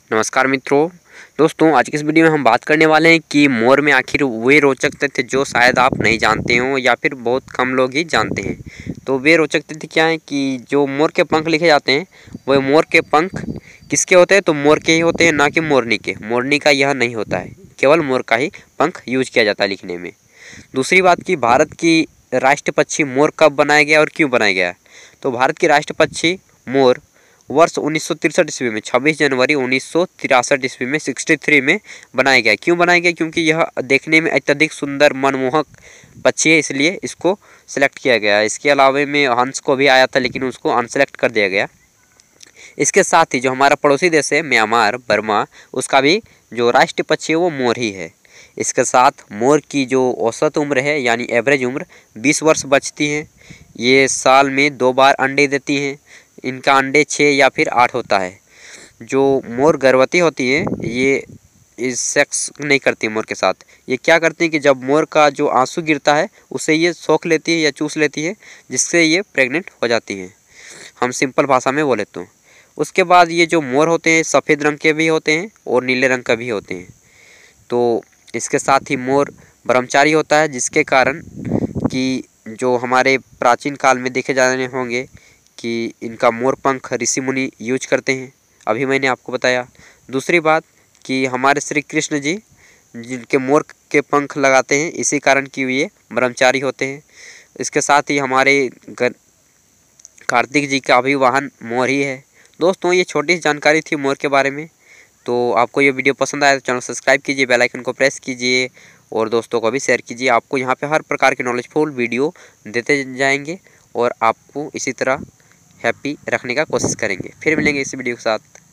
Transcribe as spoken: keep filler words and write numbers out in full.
नमस्कार मित्रों। दोस्तों आज की इस वीडियो में हम बात करने वाले हैं कि मोर में आखिर वे रोचक तथ्य जो शायद आप नहीं जानते हो या फिर बहुत कम लोग ही जानते हैं। तो वे रोचक तथ्य क्या हैं कि जो मोर के पंख लिखे जाते हैं वह मोर के पंख किसके होते हैं, तो मोर के ही होते हैं, ना कि मोरनी के। मोरनी का यह नहीं होता है, केवल मोर का ही पंख यूज किया जाता है लिखने में। दूसरी बात कि भारत की राष्ट्रीय पक्षी मोर कब बनाया गया और क्यों बनाया गया। तो भारत की राष्ट्रीय पक्षी मोर वर्ष उन्नीस सौ तिरसठ ईस्वी में छब्बीस जनवरी उन्नीस सौ तिरासठ ईस्वी में तिरसठ में बनाया गया। क्यों बनाया गया? क्योंकि यह देखने में अत्यधिक सुंदर मनमोहक पक्षी है, इसलिए इसको सिलेक्ट किया गया। इसके अलावा में हंस को भी आया था, लेकिन उसको अनसेलेक्ट कर दिया गया। इसके साथ ही जो हमारा पड़ोसी देश है म्यांमार, बर्मा, उसका भी जो राष्ट्रीय पक्षी है वो मोर ही है। इसके साथ मोर की जो औसत उम्र है यानी एवरेज उम्र बीस वर्ष बचती है। ये साल में दो बार अंडे देती हैं। इनका अंडे छः या फिर आठ होता है। जो मोर गर्भवती होती है ये इस सेक्स नहीं करती मोर के साथ। ये क्या करती है कि जब मोर का जो आंसू गिरता है उसे ये सोख लेती है या चूस लेती है, जिससे ये प्रेग्नेंट हो जाती हैं। हम सिंपल भाषा में बोले तो उसके बाद ये जो मोर होते हैं सफ़ेद रंग के भी होते हैं और नीले रंग का भी होते हैं। तो इसके साथ ही मोर ब्रह्मचारी होता है, जिसके कारण कि जो हमारे प्राचीन काल में देखे जाने होंगे कि इनका मोर पंख ऋषि मुनि यूज करते हैं, अभी मैंने आपको बताया। दूसरी बात कि हमारे श्री कृष्ण जी जिनके मोर के पंख लगाते हैं, इसी कारण कि ये ब्रह्मचारी होते हैं। इसके साथ ही हमारे कार्तिक जी का भी वाहन मोर ही है। दोस्तों ये छोटी सी जानकारी थी मोर के बारे में। तो आपको ये वीडियो पसंद आया तो चैनल सब्सक्राइब कीजिए, बेल आइकन को प्रेस कीजिए और दोस्तों को भी शेयर कीजिए। आपको यहाँ पे हर प्रकार के नॉलेजफुल वीडियो देते जाएंगे और आपको इसी तरह हैप्पी रखने का कोशिश करेंगे। फिर मिलेंगे इस वीडियो के साथ।